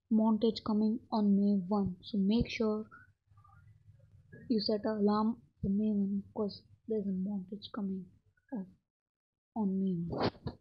montage coming on May 1. So make sure you set an alarm for May 1 because there's a montage coming on May 1.